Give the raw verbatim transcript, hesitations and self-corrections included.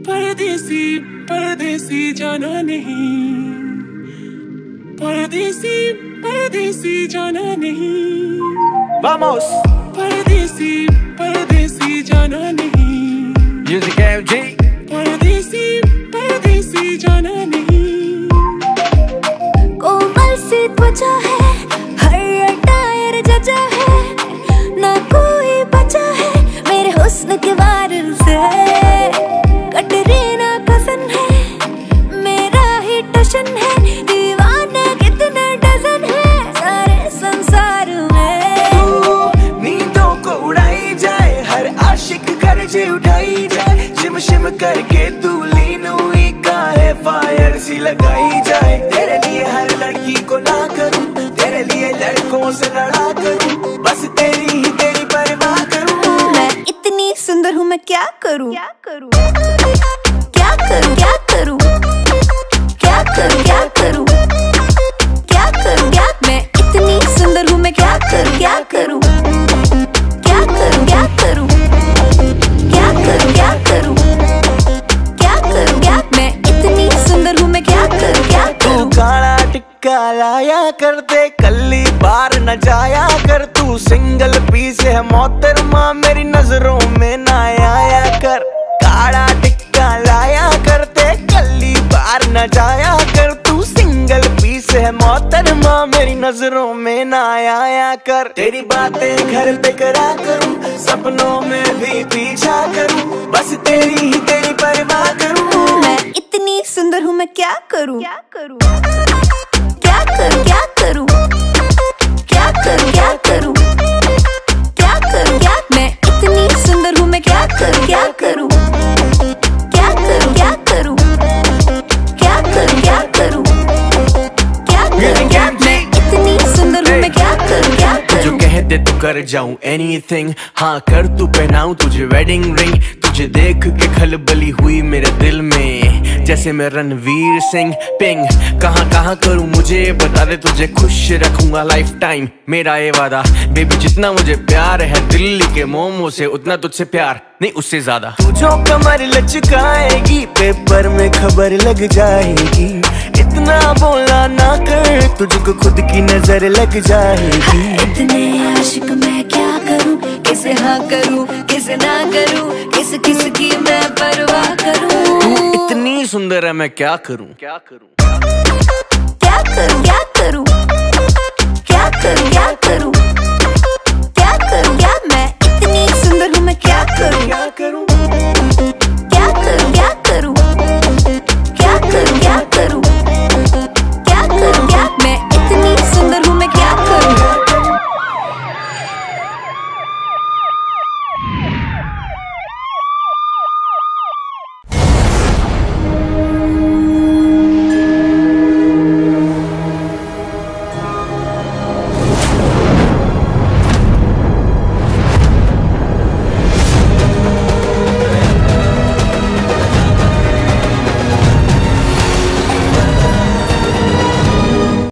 परदेसी परदेसी जाना नहीं, परदेसी परदेसी जाना नहीं, Vamos! परदेसी परदेसी जाना नहीं, Music M G. परदेसी परदेसी जाना नहीं। कोमल सी त्वचा है, हर टायर जचा है, ना कोई बचा है मेरे हुस्न के वारिस से। कटरीना कसन है, मेरा ही टशन है, दीवाना कितने डजन है सारे संसार में। तू नींदों को उड़ाई जाए, हर आशिक कर्जे उठाई जाए, शिम शिम करके तू लीन हुई काहे फायर सी लगाई जाए। तेरे लिए हर लड़की को ना करूं, तेरे लिए लड़कों से लड़ा करूं, बस तेरी ही तेरी परवाह करूं। मैं इतनी सुंदर हूँ, मैं क्या करूँ क्या करूँ क्या करूँ क्या करूँ क्या करूँ क्या करूँ क्या करूँ क्या मैं इतनी सुंदर हूँ, मैं क्या करूँ क्या करूँ क्या करूँ क्या करूँ क्या करूँ क्या करूँ क्या करूँ क्या मैं इतनी सुंदर हूँ, मैं क्या करूँ क्या करूँ। तू काला टिक्का लाया कर दे, कल्ली बार न जाया कर, तू सिंगल पीस है मोहतरमा, मेरी नजरों में ना आया कर। काला टिक्का लाया कर दे, कल्ली बार न जाया कर, तू सिंगल पीस है मोहतरमा, मेरी नजरों में ना आया कर। तेरी बातें घर पे करा करूं, सपनों में भी पीछा करूं, बस तेरी ही तेरी परवाह करूं। मैं इतनी सुंदर हूँ, मैं क्या करूँ क्या करूँ क्या करूँ क्या करूँ क्या करूँ क्या करूँ क्या करूँ क्या मैं इतनी सुंदर हूँ, मैं क्या करूँ क्या करूँ क्या करूँ क्या करूँ क्या करूँ क्या करूँ क्या करूँ क्या मैं इतनी सुंदर हूँ, मैं क्या करूँ क्या करूँ। जो कह दे तो कर जाऊं एनीथिंग, हाँ कर तू पहनाऊं तुझे वेडिंग रिंग, तुझे देख के खलबली हुई मेरे दिल में, जैसे मैं रणवीर सिंह। पिंग कहाँ कहाँ करूं मुझे बता दे, तुझे खुश रखूंगा लाइफ टाइम, मेरा ये वादा। बेबी जितना मुझे प्यार है दिल्ली के मोमो से, उतना तुझसे प्यार नहीं उससे ज्यादा। तू जो कमर लचकाएगी पेपर में खबर लग जाएगी, इतना बोला ना कर तुझको खुद की नजर लग जाएगी। इतने आशिक मैं क्या करूं, किसे हाँ करूं किसे ना करूं, किस किस की मैं परवाह करूं। तू इतनी सुंदर है मैं क्या करूं क्या करूं क्या करूं क्या करूं क्या करूं क्या करूं क्या करूं क्या मैं